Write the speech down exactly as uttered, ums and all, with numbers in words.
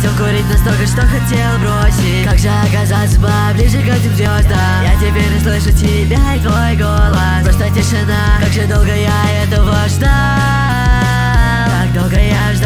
Хотел курить настолько, что хотел бросить. Как же оказаться поближе к этим звездам? Я теперь не слышу тебя и твой голос. Просто тишина. Как же долго я этого ждал. Так долго я